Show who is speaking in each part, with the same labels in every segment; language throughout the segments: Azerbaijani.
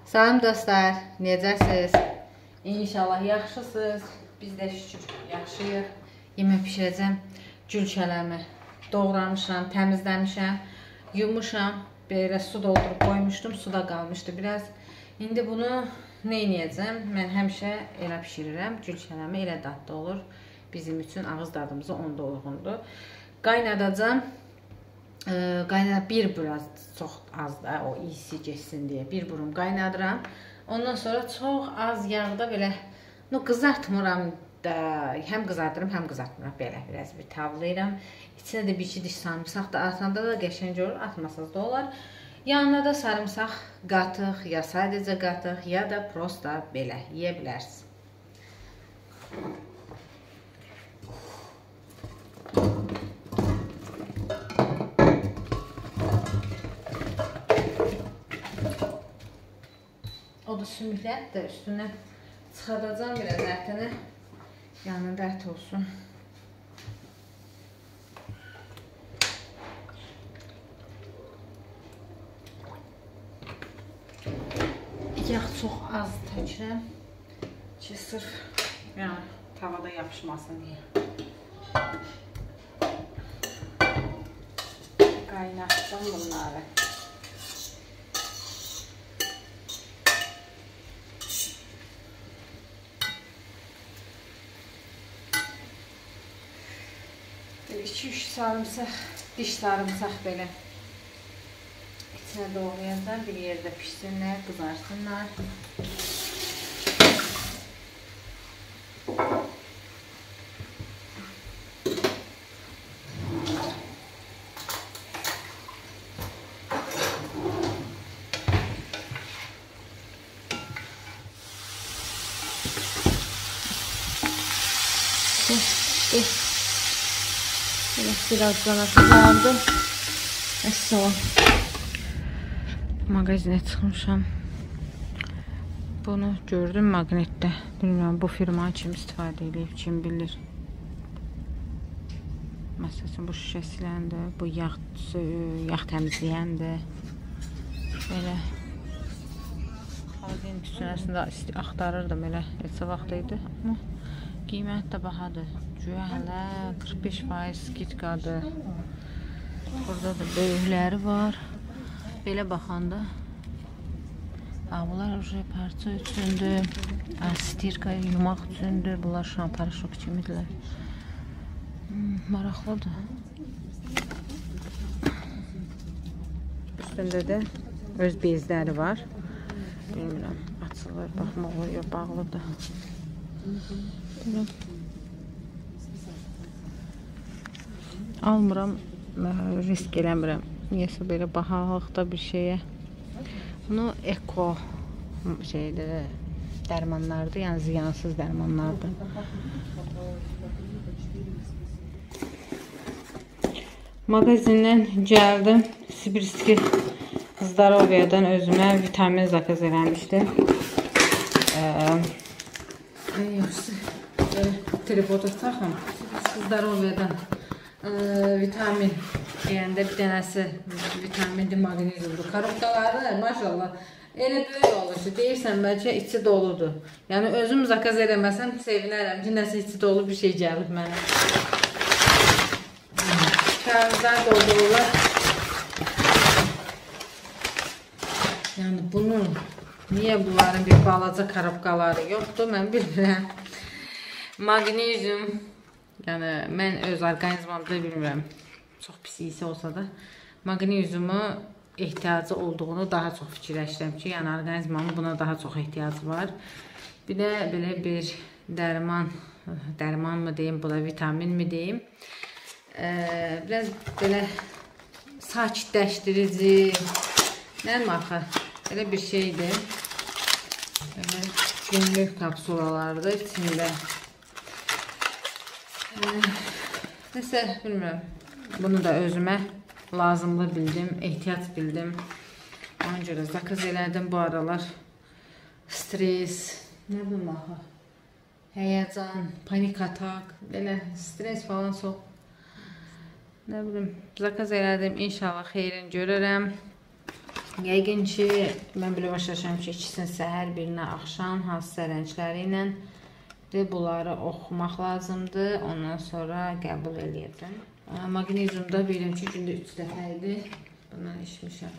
Speaker 1: Salam dostlar, necəsiz? İnşallah yaxşısınız. Biz də şükür yaxşıyıq. Yemək pişirəcəm. Gülçələmi doğramışam, təmizləmişəm, yumuşam. Belə su doldurub qoymuşdum, suda qalmışdı biraz. İndi bunu nə edəcəm? Mən həmişə elə pişirirəm. Gülçələmi elə dadlı olur. Bizim üçün ağız dadımıza onda uyğundur. Qaynadacam. Bir biraz çox az da o iyisi geçsin deyə bir burum qaynadıram. Ondan sonra çox az yağda belə qızartmıram da, həm qızardıram, həm qızartmıram. Belə biraz bir tavlayıram. İçinə də bir iki diş sarımsaq da atanda da qəşəng olur, atmasaz da olar. Yanına da sarımsaq qatıq, ya sadəcə qatıq, ya da prosta belə yeyə bilərsiniz. O da sümüklət də üstündən çıxadacam biraz ətini. Yanında ət olsun. Yağ çox az tökürəm ki, sırf tavada yapışmasın deyə. Qaynatdım bunları. Böyle 2-3 sarımsaq, diş sarımsaq belə içine doğrayacağım, bir yerde pişsinler, kızarsınlar. Birazdan kızardı. Son. Mağazinə çıxmışam. Bunu gördüm maqnitdə. Bilmirəm bu firma kim istifadə edib, kim bilir. Məsələn bu şüşəsiləndir, bu yağ təmizləyəndir. Belə xalqın üstünəsində axtarırdım elə neçə vaxt idi. Amma qiymət də bahadır. Güya hələ 45% skidkadır. Burada da böyükləri var. Belə baxanda bunlar parça üçündür, stirka yumaq üçündür, bunlar şamparışok kimidirlər. Maraqlıdır. Üstündə də öz bezləri var. Bilmirəm, açılır, baxmaq oluyor, bağlıdır. Almıram, risk eləmirəm. Niyəsə belə bahalıqda bir şeyə. Bunu eko dərmanlardır, yəni ziyansız dərmanlardır. Mağazindən gəldim. Sibirski Zdaroviyadan özümə vitamin zakaz eləmişdim. Tripoda taxım. Zdaroviyadan vitamin deyəndə bir dənəsi vitaminli maqneziumdur. Korobkaları maşallah elə böyük olur ki, deyirsən bəlkə içi doludur. Yəni özüm zakaz eləməsəm sevinərəm ki, nəsə içi dolu bir şey gəlib mənə. Kağızlar doldururlar. Yəni bunun niyə bunların bir balaca korobkaları yoxdur, mən bilmirəm. Maqnezium, yəni mən öz orqanizmamda bilmirəm. Çox pis iyisi olsa da maqneziumu ehtiyacı olduğunu daha çox fikirləşirəm ki, yəni orqanizmamın buna daha çox ehtiyacı var. Bir də belə bir dərman mı deyim, bu da vitamin mi deyim. Biraz belə sakitləşdirici, nədir axı, belə bir şeydir. Belə günlük kapsulalardır içində. Nəsə, bilmirəm. Bunu da özümə lazımlı bildim, ehtiyac bildim. Ona görə zakaz elədim bu aralar. Stres, nə bilmə axı, həyəcan, panik atak, belə stres falan çox. Nə bilim, zakaz elədim, inşallah xeyrini görərəm. Yəqin ki, mən belə başlaşam ki, ikisini səhər, birinə axşam, hansısa rəngləri ilə və bunları oxumaq lazımdır. Ondan sonra qəbul eləyəcəm. Maqneziumda bilirəm ki, gündə 3 dəfə idi. Bundan içmişəm.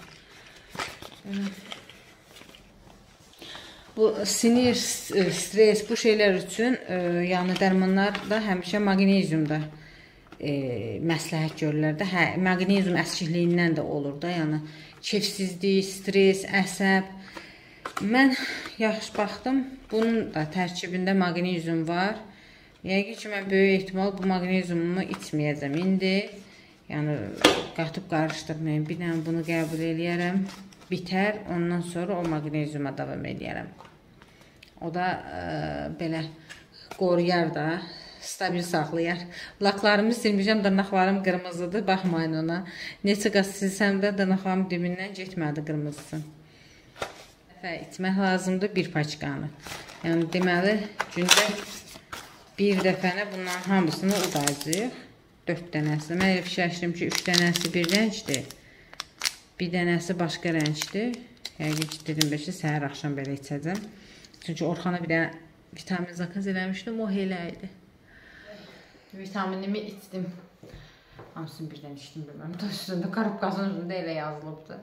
Speaker 1: Bu sinir, stres, bu şeylər üçün yəni dərmanlarda həmişə maqneziumda məsləhət görürlər də. Hə, maqnezium əskikliyindən də olur da, yəni keyfsizlik, stres, əsəb. Mən yaxşı baxdım, bunun da tərkibində maqnezium var. Yəqin ki, mən böyük ehtimal bu maqneziumu içməyəcəm indi. Yəni, qatıb qarışdırmayın. Bir dənə bunu qəbul eləyərəm, bitər, ondan sonra o maqneziuma davam eləyərəm. O da belə qoruyar da, stabil saxlayar. Laklarımı silmişəm, dırnaqlarım qırmızıdır, baxmayın ona. Neçə qaz silsəm də dırnaqlarım dibindən getmədi qırmızısı. İçmək lazımdır bir paçkanı. Yəni deməli, gündə bir dəfəni bundan hamısını udacağıq. 4 dənəsi. Mən elə fikirləşdim ki, 3 dənəsi bir rəngdir. Bir dənəsi başqa rəngdir. Yəqin ki, dedim ki, səhər axşam belə içəcəm. Çünki Orxana bir dənə vitamin zakaz eləmişdim, o elə idi. Vitaminimi içdim. Hamısını birdən içdim, bilməm. Üstündə, karobkasının üstündə elə yazılıbdır.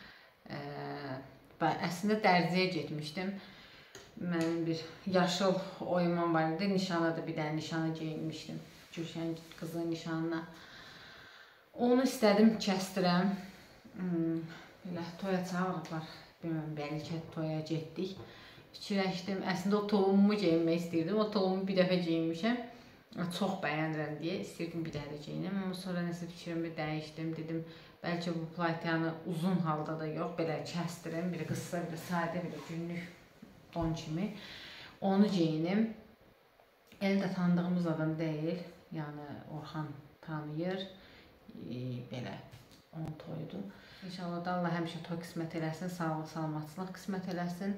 Speaker 1: Əslində dərziyə getmişdim. Mənim bir yaşıl oyunum var idi. Nişana da bir dənə nişana geyinmişdim. Gülşən qızın nişanına. Onu istədim, kəstirəm. Belə toya çağırıblar. Bilməm, bəlkə toya getdik. Fikirləşdim. Əslində o tulumumu geyinmək istəyirdim. O tulumu bir dəfə geyinmişəm. Çox bəyənirəm deyə istəyirdim bir dənə geyinəm. Amma sonra nəsə fikrimi dəyişdim. Dedim, bəlkə bu platyanı uzun halda da yox, belə kəsdirim. Bir qısa, bir sadə, bir günlük don kimi. Onu geyinim. Elə də tanıdığımız adam deyil. Yəni, Orxan tanıyır. Belə, onun toyudur. İnşallah da Allah həmişə toy qismət eləsin, sağlıq, salamatçılıq qismət eləsin.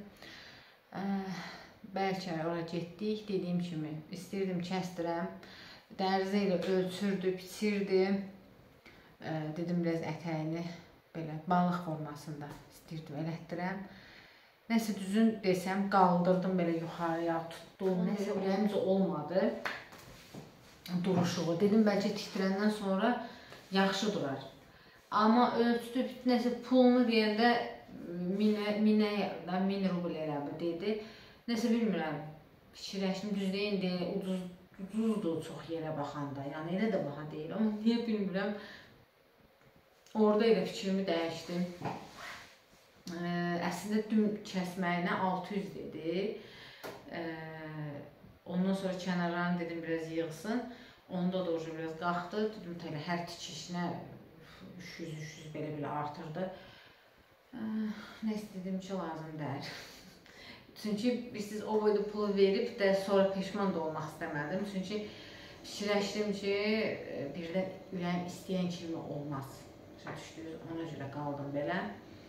Speaker 1: Bəlkə oraya getdik, dediyim kimi istəyirdim, kəsdirəm. Dərzə ilə ölçürdü, biçirdi. Dedim, biraz ətəyini belə balıq formasında istəyirdim, elətdirəm. Nəsə düzün desəm, qaldırdım belə yuxarıya, tutdum. Nəsə ürəyimcə olmadı duruşuğu. Dedim, bəlkə titrəndən sonra yaxşı durar. Amma ölçdü, nəsə pulunu deyəndə 1000 rubl eləmi dedi. Nəsə bilmirəm, fikirləşdim, düz deyin, ucuzdur çox yerə baxanda. Yəni, elə də baha deyil, amma niyə bilmirəm. Orada elə fikrimi dəyişdim. Əslində, düm kəsməyinə 600 dedi. Ondan sonra kənarlarını dedim, biraz yığsın. Onda da biraz qalxdı. Dedim, hər tikişinə 300 belə artırdı. Nə istədim ki, lazım deyil. Çünki siz o boyda pulu verib də sonra peşman da olmaq istəmədim. Çünki fikirləşdim ki, birdən ürəyim istəyən kimi olmaz. Ona görə qaldım belə.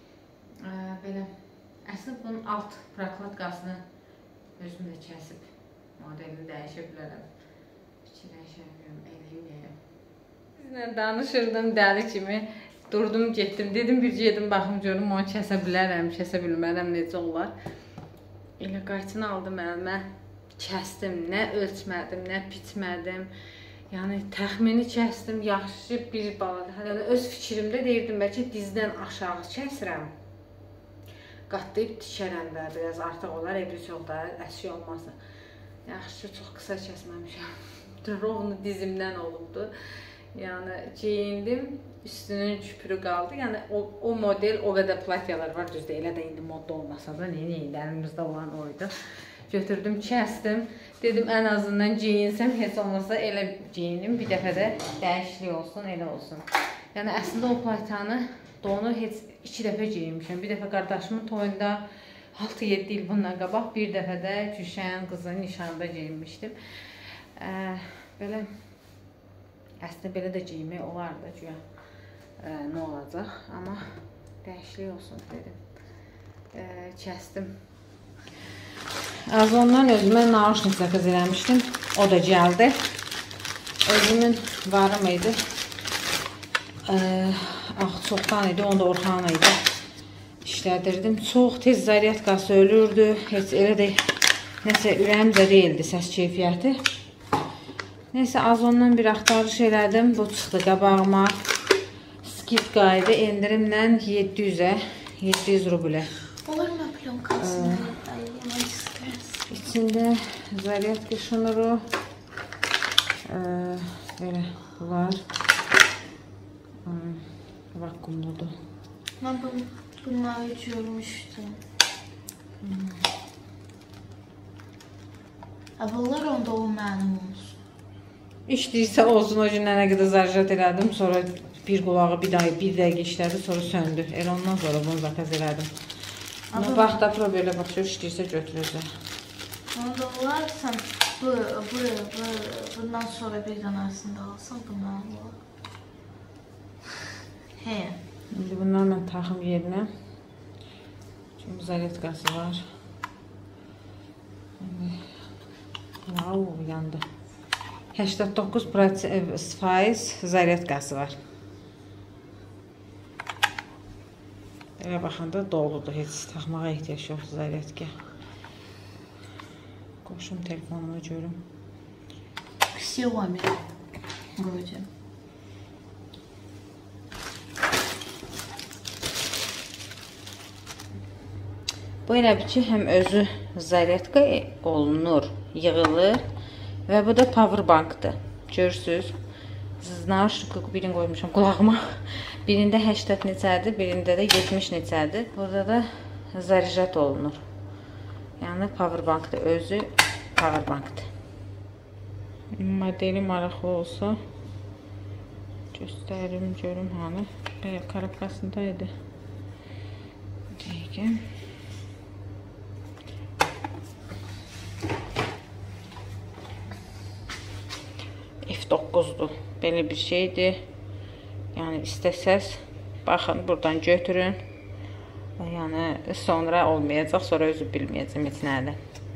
Speaker 1: Əslində bunun alt prokladkasını özümdə kəsib modelini dəyişə bilərəm. Fikirləşəm, eləyim. Sizlə danışırdım dəli kimi. Durdum, getdim. Dedim, bir gedim, baxım, görüm, onu kəsə bilərəm, kəsə bilmərəm, necə olar. Elə qayçını aldım əlimə, kəsdim. Nə ölçmədim, nə bitmədim. Yəni, təxmini kəsdim, yaxşı bir baladır. Hələ öz fikrimdə deyirdim, bəlkə dizdən aşağı kəsirəm. Qatlayıb tikərəm də, biraz artıq olar, bir çox da əşya olmasın. Yaxşı, çox qısa kəsməmişəm. Rovnu dizimdən olubdu. Yəni, geyindim, üstünün küpürü qaldı. Yəni, o model, o qədər platyalar var, düzdür, elə də indi modda olmasa da, neydi, əlimizdə olan oydu. Götürdüm, kəsdim. Dedim, ən azından geyinsəm, heç olmasa elə geyinim, bir dəfə də dəyişiklik olsun, elə olsun. Yəni, əslində o platyanı, donu heç 2 dəfə geyinmişəm. Bir dəfə qardaşımın toyunda 6-7 il bundan qabaq, bir dəfə də Gülşən qızın nişanında geyinmişdim. Belə, əslində belə də geyinmək olardı, güya nə olacaq, amma dəyişiklik olsun dedim. Kəsdim. Azondan özümə naushnik zakaz eləmişdim, o da gəldi. Özümün varım idi. Çoxdan idi, onda Orxan idi. işlədirdim. Çox tez zaryadkası ölürdü. Heç elə də nəsə ürəyimcə deyildi səs keyfiyyəti. Neysə az ondan bir axtarış elədim. Bu çıxdı qabağıma. Skidka idi. Endirimlə 700 rublə.
Speaker 2: Olur mu plonkasını yemək istəyirsən?
Speaker 1: İçində zaryadka şnuru belə var. Vakumludur.
Speaker 2: Mən bunları görmüşdüm. Bunlar onda o mənim olsun. İşləyirsə
Speaker 1: olsun, o gün nə qədər zarjat elədim. Sonra bir qulağı bir dəqiqə işlədi, sonra söndü. Elə ondan sonra bunu zakaz elədim. Amma bax da proberlə baxıyor, işləyirsə götürəcək.
Speaker 2: Onda olar sən bundan sonra bir dənəsində alsan bundan olar. Hə.
Speaker 1: İndi bunları mən taxım yerinə. Çünki zaryadkası var. Wow, yandı. 89% zaryadkası var. Elə baxanda doludur, heç taxmağa ehtiyac yoxdur zaryadka. Qoşum telefonumu görüm.
Speaker 2: Xiaomi вроде.
Speaker 1: Bu elə bir ki, həm özü zaryadka olunur, yığılır və bu da powerbankdır. Görürsünüz, znaş birini qoymuşam qulağıma. Birində 80 neçədir, birində də 70 neçədir. Burada da zaryad olunur. Yəni powerbankdır, özü powerbankdır. Modeli maraqlı olsa göstərim, görüm hanı. Belə karabkasındaydı. Dəqiqə. F9'dur. Belə bir şeydir. Yəni istəsəz baxın, buradan götürün. Yəni sonra olmayacaq, sonra özü bilməyəcəm heç nədir.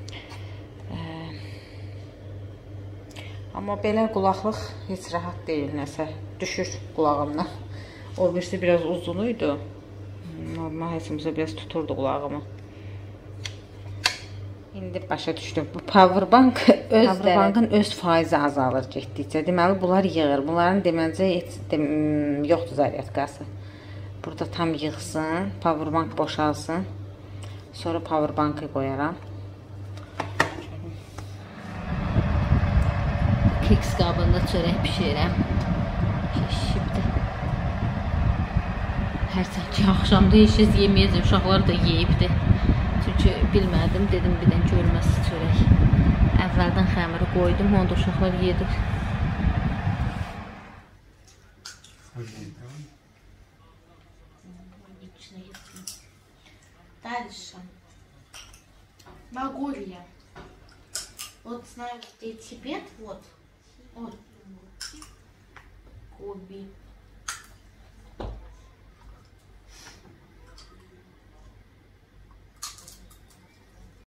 Speaker 1: Amma belə qulaqlıq heç rahat deyil, nəsə düşür qulağımdan. O birisi biraz uzunuydu. Normal həsimizə biraz tuturdu qulağımı. İndi başa düşdüm. Bu powerbankın öz faizi azalır getdikcə. Deməli, bunlar yığır. Bunların deməncə heç yoxdur zaryadkası. Burada tam yığsın, powerbank boşalsın. Sonra powerbankı qoyaram. Keks qabında çörək pişirəm. Keşibdir. Hərçən ki, axşamda heç kəs yeməyəcək, uşaqlar da yeyibdir. Çünki bilmədim, dedim bir dənə görməz çörək. Əvvəldən xəmiri qoydum, onu da uşaqlar yedir.
Speaker 2: Дальше. Могулья. Вот знаю, где Тибет, вот. Гоби.